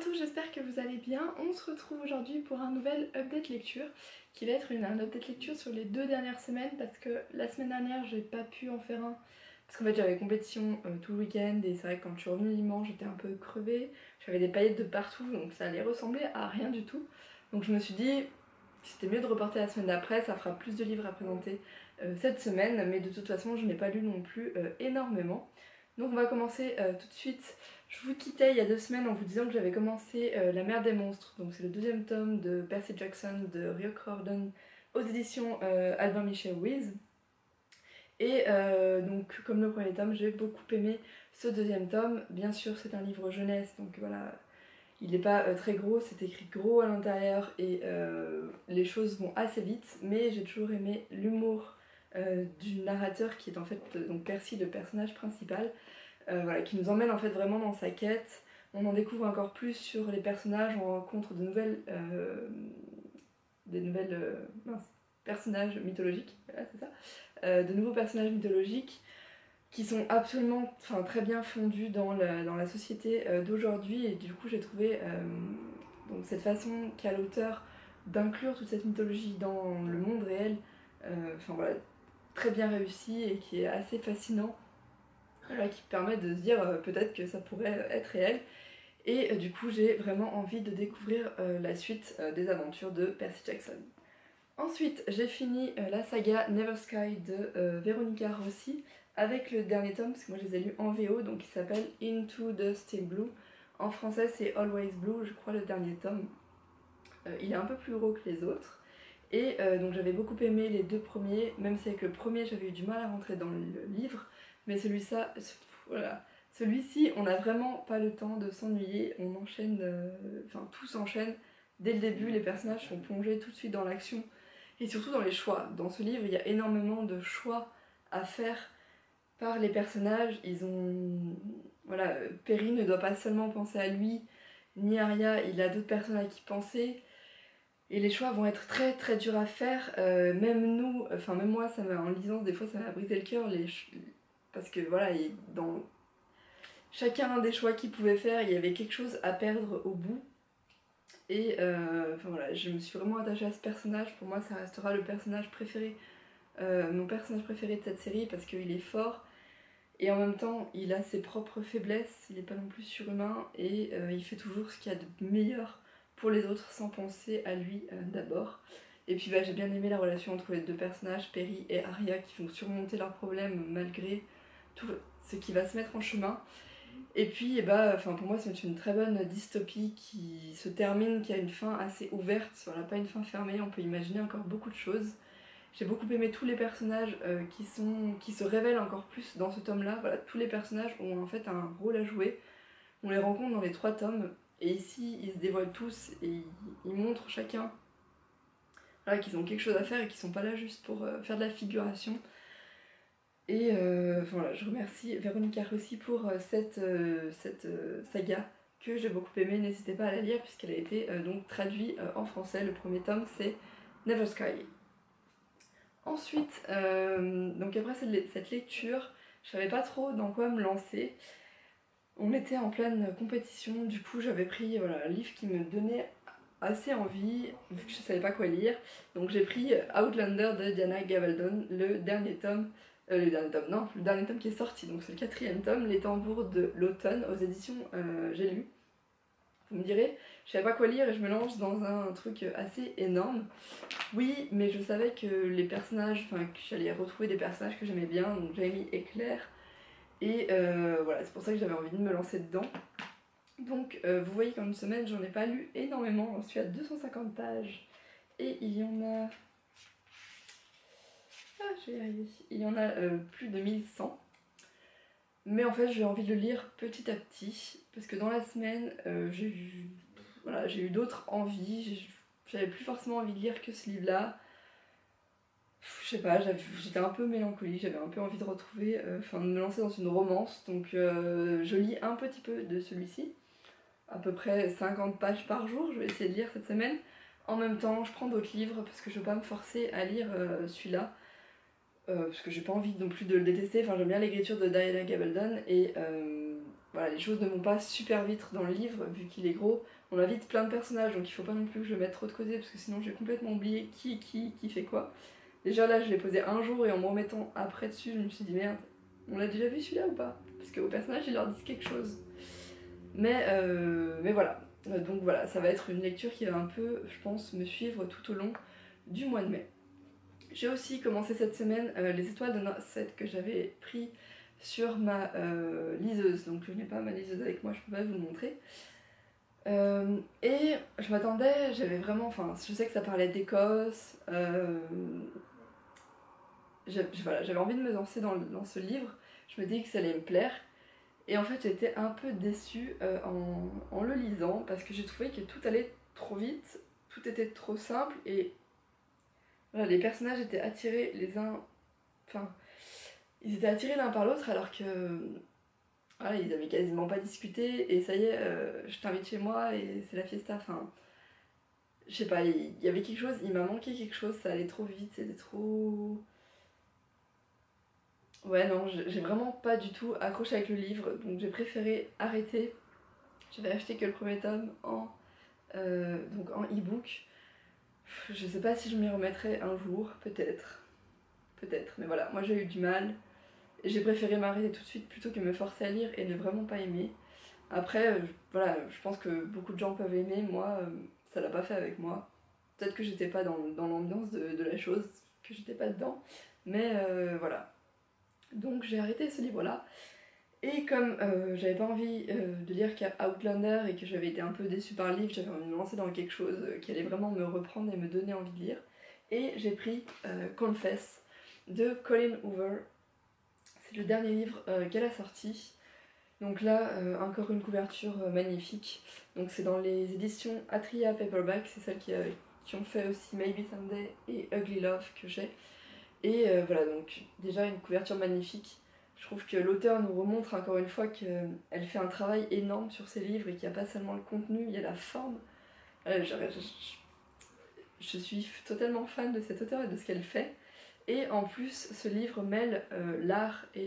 tous, j'espère que vous allez bien. On se retrouve aujourd'hui pour un nouvel update lecture qui va être un update lecture sur les 2 dernières semaines parce que la semaine dernière j'ai pas pu en faire un parce qu'en fait j'avais compétition tout le week-end et c'est vrai que quand je suis revenue dimanche j'étais un peu crevée, j'avais des paillettes de partout donc ça allait ressembler à rien du tout. Donc je me suis dit c'était mieux de reporter la semaine d'après, ça fera plus de livres à présenter cette semaine, mais de toute façon je n'ai pas lu non plus énormément. Donc on va commencer tout de suite. Je vous quittais il y a 2 semaines en vous disant que j'avais commencé La mer des monstres, donc c'est le 2e tome de Percy Jackson de Rio Riordan aux éditions Albin Michel Ruiz. Et donc comme le premier tome, j'ai beaucoup aimé ce 2e tome. Bien sûr c'est un livre jeunesse, donc voilà, il n'est pas très gros, c'est écrit gros à l'intérieur et les choses vont assez vite, mais j'ai toujours aimé l'humour du narrateur qui est en fait donc Percy, le personnage principal. Voilà, qui nous emmène en fait vraiment dans sa quête. On en découvre encore plus sur les personnages, on rencontre des nouvelles personnages mythologiques, voilà, c'est ça, de nouveaux personnages mythologiques qui sont absolument, très bien fondus dans la société d'aujourd'hui. Et du coup j'ai trouvé donc cette façon qu'a l'auteur d'inclure toute cette mythologie dans le monde réel, voilà, très bien réussi et qui est assez fascinant. Voilà, qui permet de se dire peut-être que ça pourrait être réel. Et du coup j'ai vraiment envie de découvrir la suite des aventures de Percy Jackson. Ensuite j'ai fini la saga Never Sky de Veronica Rossi avec le dernier tome, parce que moi je les ai lus en VO, donc il s'appelle Into the Steel Blue. En français c'est Always Blue, je crois, le dernier tome. Il est un peu plus gros que les autres. Et donc j'avais beaucoup aimé les 2 premiers, même si avec le premier j'avais eu du mal à rentrer dans le livre, mais voilà. Celui-ci, on n'a vraiment pas le temps de s'ennuyer, on enchaîne, tout s'enchaîne dès le début, les personnages sont plongés tout de suite dans l'action, et surtout dans les choix. Dans ce livre, il y a énormément de choix à faire par les personnages. Voilà, Perry ne doit pas seulement penser à lui, ni Arya, il a d'autres personnes à qui penser. Et les choix vont être très très durs à faire, même nous, même moi, en lisant, des fois ça m'a brisé le cœur, parce que voilà, dans chacun des choix qu'il pouvait faire, il y avait quelque chose à perdre au bout. Et voilà, je me suis vraiment attachée à ce personnage, pour moi ça restera le personnage préféré, mon personnage préféré de cette série, parce qu'il est fort, et en même temps il a ses propres faiblesses, il n'est pas non plus surhumain, et il fait toujours ce qu'il y a de meilleur pour les autres sans penser à lui d'abord. Et puis j'ai bien aimé la relation entre les 2 personnages, Perry et Arya, qui vont surmonter leurs problèmes malgré tout ce qui va se mettre en chemin. Et puis pour moi c'est une très bonne dystopie qui se termine, qui a une fin assez ouverte, voilà, pas une fin fermée, on peut imaginer encore beaucoup de choses. J'ai beaucoup aimé tous les personnages qui se révèlent encore plus dans ce tome-là. Voilà, tous les personnages ont en fait un rôle à jouer. On les rencontre dans les 3 tomes, et ici ils se dévoilent tous et ils montrent chacun, voilà, qu'ils ont quelque chose à faire et qu'ils sont pas là juste pour faire de la figuration. Et voilà, je remercie Veronica Rossi pour cette saga que j'ai beaucoup aimée. N'hésitez pas à la lire puisqu'elle a été donc traduite en français. Le premier tome c'est Never Sky. Ensuite, donc après cette lecture, je savais pas trop dans quoi me lancer. On était en pleine compétition, du coup j'avais pris un livre qui me donnait assez envie, vu que je savais pas quoi lire. Donc j'ai pris Outlander de Diana Gabaldon, le dernier tome qui est sorti, donc c'est le 4e tome, Les tambours de l'automne, aux éditions J'ai lu. Vous me direz, je savais pas quoi lire et je me lance dans un truc assez énorme. Oui, mais je savais que les personnages, que j'allais retrouver des personnages que j'aimais bien, donc Jamie et Claire. Et voilà, c'est pour ça que j'avais envie de me lancer dedans. Donc vous voyez qu'en une semaine, j'en ai pas lu énormément, j'en suis à 250 pages. Et il y en a... Ah, je vais y arriver. Il y en a plus de 1100. Mais en fait, j'ai envie de le lire petit à petit, parce que dans la semaine, j'ai eu d'autres envies. J'avais plus forcément envie de lire que ce livre-là. Je sais pas, j'étais un peu mélancolique, j'avais un peu envie de retrouver, de me lancer dans une romance. Donc je lis un petit peu de celui-ci, à peu près 50 pages par jour, je vais essayer de lire cette semaine. En même temps, je prends d'autres livres parce que je veux pas me forcer à lire celui-là. Parce que j'ai pas envie non plus de le détester, j'aime bien l'écriture de Diana Gabaldon et voilà, les choses ne vont pas super vite dans le livre, vu qu'il est gros. On a vite plein de personnages, donc il faut pas non plus que je le mette trop de côté, parce que sinon j'ai complètement oublié qui fait quoi. Déjà là, je l'ai posé un jour, et en me remettant après dessus, je me suis dit merde, on l'a déjà vu celui-là ou pas? Parce qu'aux personnages, ils leur disent quelque chose. Mais voilà. Donc voilà, ça va être une lecture qui va un peu, je pense, me suivre tout au long du mois de mai. J'ai aussi commencé cette semaine les étoiles de Nocette que j'avais pris sur ma liseuse. Donc je n'ai pas ma liseuse avec moi, je peux pas vous le montrer. Et je m'attendais, j'avais vraiment, enfin je sais que ça parlait d'Écosse, j'avais envie de me lancer dans ce livre, je me dis que ça allait me plaire. Et en fait, j'ai été un peu déçue en le lisant parce que j'ai trouvé que tout allait trop vite, tout était trop simple et voilà, les personnages étaient attirés les uns. Enfin, ils étaient attirés l'un par l'autre alors que. Voilà, ils avaient quasiment pas discuté et ça y est, je t'invite chez moi et c'est la fiesta. Enfin, je sais pas, il y avait quelque chose, il m'a manqué quelque chose, ça allait trop vite, c'était trop. Ouais, non, j'ai vraiment pas du tout accroché avec le livre donc j'ai préféré arrêter. J'avais acheté que le premier tome donc en e-book. Je sais pas si je m'y remettrai un jour, peut-être. Peut-être, mais voilà, moi j'ai eu du mal. J'ai préféré m'arrêter tout de suite plutôt que me forcer à lire et ne vraiment pas aimer. Après, voilà, je pense que beaucoup de gens peuvent aimer, moi, ça l'a pas fait avec moi. Peut-être que j'étais pas dans l'ambiance de la chose, que j'étais pas dedans, mais voilà. Donc j'ai arrêté ce livre-là. Et comme j'avais pas envie de lire qu'à Outlander et que j'avais été un peu déçue par le livre, j'avais envie de me lancer dans quelque chose qui allait vraiment me reprendre et me donner envie de lire. Et j'ai pris Confess de Colleen Hoover. C'est le dernier livre qu'elle a sorti. Donc là, encore une couverture magnifique. Donc c'est dans les éditions Atria Paperback, c'est celles qui ont fait aussi Maybe Someday et Ugly Love que j'ai. Et voilà, donc déjà une couverture magnifique. Je trouve que l'auteur nous remontre encore une fois qu'elle fait un travail énorme sur ses livres et qu'il n'y a pas seulement le contenu, il y a la forme. Je suis totalement fan de cet auteur et de ce qu'elle fait. Et en plus, ce livre mêle l'art et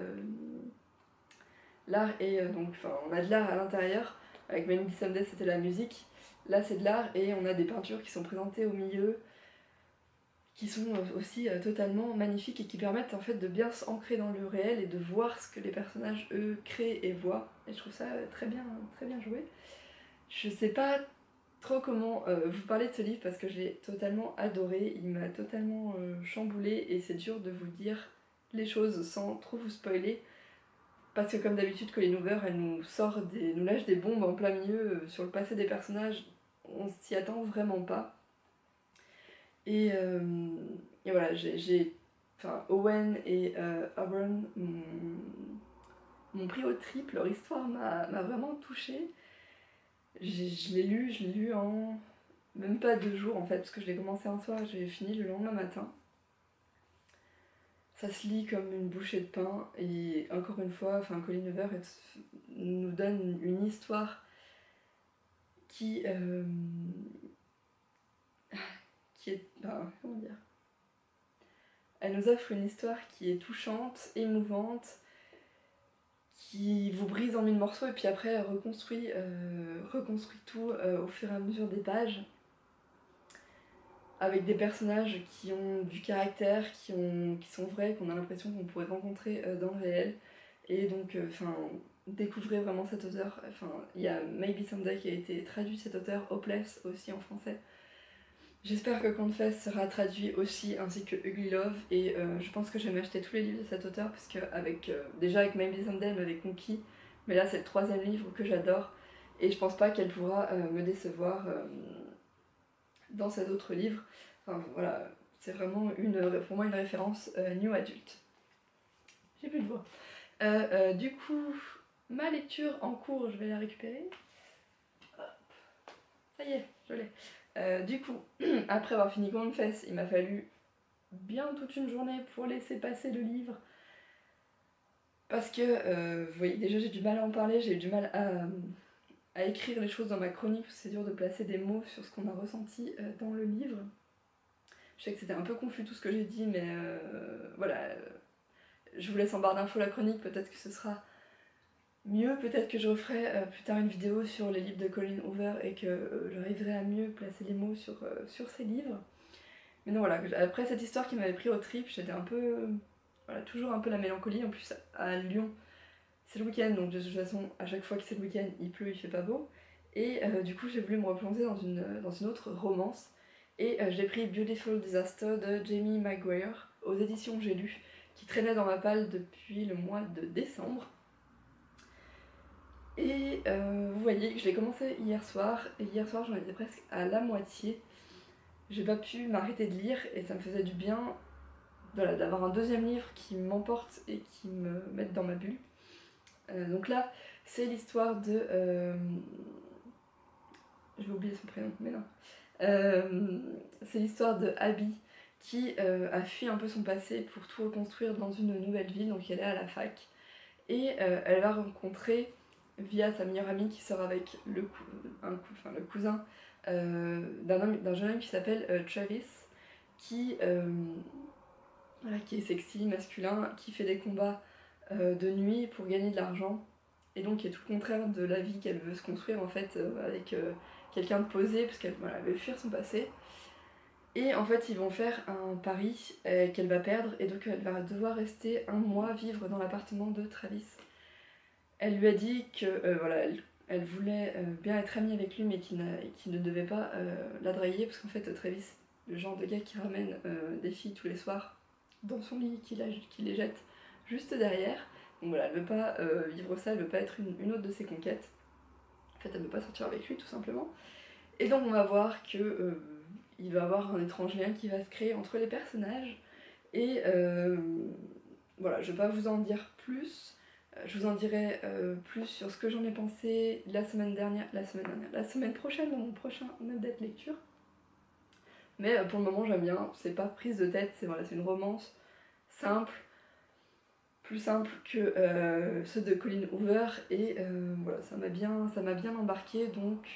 l'art et donc, enfin, on a de l'art à l'intérieur. Avec Maybe Someday, c'était la musique. Là, c'est de l'art et on a des peintures qui sont présentées au milieu, qui sont aussi totalement magnifiques et qui permettent en fait de bien s'ancrer dans le réel et de voir ce que les personnages eux créent et voient. Et je trouve ça très bien joué. Je sais pas trop comment vous parler de ce livre parce que je l'ai totalement adoré, il m'a totalement chamboulé et c'est dur de vous dire les choses sans trop vous spoiler parce que comme d'habitude Colleen Hoover elle nous lâche des bombes en plein milieu sur le passé des personnages, on s'y attend vraiment pas. Et, euh, et voilà, enfin, Owen et Auburn m'ont pris au trip, leur histoire m'a vraiment touchée. Je l'ai lu en même pas 2 jours en fait, parce que je l'ai commencé un soir et j'ai fini le lendemain matin. Ça se lit comme une bouchée de pain et encore une fois, enfin, Colleen Hoover nous donne une histoire qui, qui est... Ben, comment dire, elle nous offre une histoire qui est touchante, émouvante, qui vous brise en mille morceaux et puis après reconstruit tout au fur et à mesure des pages avec des personnages qui ont du caractère, qui sont vrais, qu'on a l'impression qu'on pourrait rencontrer dans le réel. Et donc, découvrez vraiment cet auteur. Enfin, il y a Maybe Someday qui a été traduit, cet auteur, Hopeless aussi en français. J'espère que Confess sera traduit aussi, ainsi que Ugly Love, et je pense que je vais m'acheter tous les livres de cet auteur, parce que déjà avec Maybe Someday, elle m'avait conquis, mais là c'est le 3e livre que j'adore, et je pense pas qu'elle pourra me décevoir dans cet autre livre. Enfin voilà, c'est vraiment pour moi une référence new adulte. J'ai plus de voix. Du coup, ma lecture en cours, je vais la récupérer. Ça y est, je l'ai. Du coup, après avoir fini Confess, il m'a fallu bien toute une journée pour laisser passer le livre. Parce que, vous voyez, déjà j'ai du mal à en parler, j'ai du mal à écrire les choses dans ma chronique, c'est dur de placer des mots sur ce qu'on a ressenti dans le livre. Je sais que c'était un peu confus tout ce que j'ai dit, mais voilà, je vous laisse en barre d'infos la chronique, peut-être que ce sera mieux. Peut-être que je referai plus tard une vidéo sur les livres de Colleen Hoover et que j'arriverai à mieux placer les mots sur ces livres. Mais non, voilà, après cette histoire qui m'avait pris au trip, j'étais un peu... Voilà, toujours un peu la mélancolie. En plus, à Lyon, c'est le week-end, donc de toute façon, à chaque fois que c'est le week-end, il pleut, il fait pas beau. Et du coup, j'ai voulu me replonger dans une autre romance. Et j'ai pris Beautiful Disaster de Jamie Maguire aux éditions J'ai lu, qui traînait dans ma palle depuis le mois de décembre. Et vous voyez que je l'ai commencé hier soir, et hier soir j'en étais presque à la moitié. J'ai pas pu m'arrêter de lire, et ça me faisait du bien voilà, d'avoir un deuxième livre qui m'emporte et qui me mette dans ma bulle. Donc là, c'est l'histoire de... je vais oublier son prénom, mais non. C'est l'histoire de Abby qui a fui un peu son passé pour tout reconstruire dans une nouvelle ville, donc elle est à la fac. Et elle va rencontrer, via sa meilleure amie qui sort avec le cousin d'un jeune homme qui s'appelle Travis, qui est sexy, masculin, qui fait des combats de nuit pour gagner de l'argent, et donc qui est tout le contraire de la vie qu'elle veut se construire en fait avec quelqu'un de posé, parce qu'elle veut fuir son passé. Et en fait ils vont faire un pari qu'elle va perdre, et donc elle va devoir rester un mois vivre dans l'appartement de Travis. Elle lui a dit que voilà, elle voulait bien être amie avec lui, mais qu'il ne devait pas la draguer, parce qu'en fait Travis, le genre de gars qui ramène des filles tous les soirs dans son lit, qui les jette juste derrière. Donc voilà, elle veut pas vivre ça, elle veut pas être une autre de ses conquêtes. En fait, elle veut pas sortir avec lui, tout simplement. Et donc on va voir que il va y avoir un étrange lien qui va se créer entre les personnages. Et voilà, je vais pas vous en dire plus. Je vous en dirai plus sur ce que j'en ai pensé la semaine prochaine dans mon prochain update lecture. Mais pour le moment j'aime bien, c'est pas prise de tête, c'est une romance simple, plus simple que ceux de Colleen Hoover, et voilà, ça m'a bien embarqué,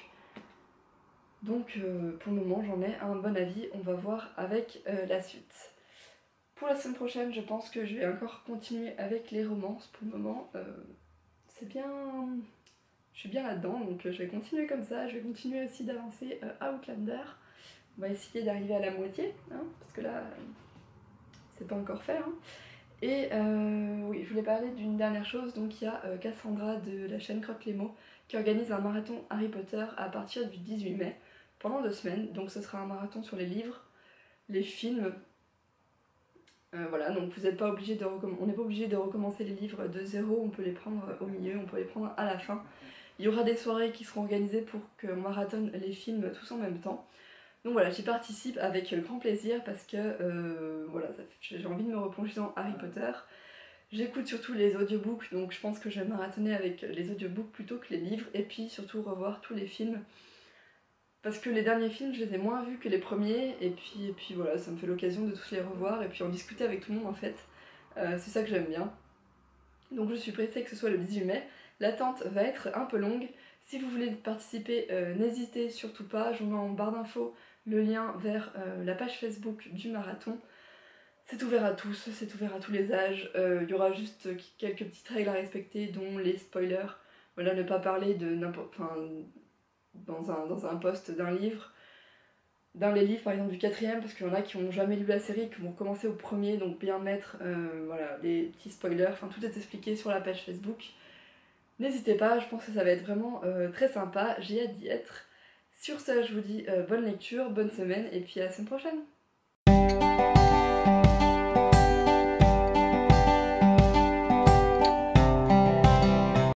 donc pour le moment j'en ai un bon avis, on va voir avec la suite. Pour la semaine prochaine, je pense que je vais encore continuer avec les romances. Pour le moment, c'est bien... Je suis bien là-dedans, donc je vais continuer comme ça. Je vais continuer aussi d'avancer à Outlander. On va essayer d'arriver à la moitié, hein, parce que là, c'est pas encore fait. Hein. Et oui, je voulais parler d'une dernière chose. Donc il y a Cassandra de la chaîne Croque les mots qui organise un marathon Harry Potter à partir du 18 mai, pendant 2 semaines. Donc ce sera un marathon sur les livres, les films... voilà, donc vous n'êtes pas obligé on n'est pas obligé de recommencer les livres de zéro, on peut les prendre au milieu, on peut les prendre à la fin. Il y aura des soirées qui seront organisées pour qu'on marathonne les films tous en même temps. Donc voilà, j'y participe avec grand plaisir parce que voilà, j'ai envie de me replonger dans Harry Potter. J'écoute surtout les audiobooks, donc je pense que je vais marathonner avec les audiobooks plutôt que les livres, et puis surtout revoir tous les films. Parce que les derniers films, je les ai moins vus que les premiers, et puis voilà, ça me fait l'occasion de tous les revoir, et puis en discuter avec tout le monde en fait. C'est ça que j'aime bien. Donc je suis pressée que ce soit le 18 mai. L'attente va être un peu longue. Si vous voulez participer, n'hésitez surtout pas. Je vous mets en barre d'infos le lien vers la page Facebook du marathon. C'est ouvert à tous, c'est ouvert à tous les âges. Il y aura juste quelques petites règles à respecter, dont les spoilers. Voilà, ne pas parler de n'importe... Enfin, dans un post d'un livre, dans les livres par exemple du 4ème, parce qu'il y en a qui n'ont jamais lu la série, qui vont commencer au premier, donc bien mettre voilà, des petits spoilers, enfin tout est expliqué sur la page Facebook. N'hésitez pas, je pense que ça va être vraiment très sympa, j'ai hâte d'y être. Sur ce, je vous dis bonne lecture, bonne semaine, et puis à la semaine prochaine.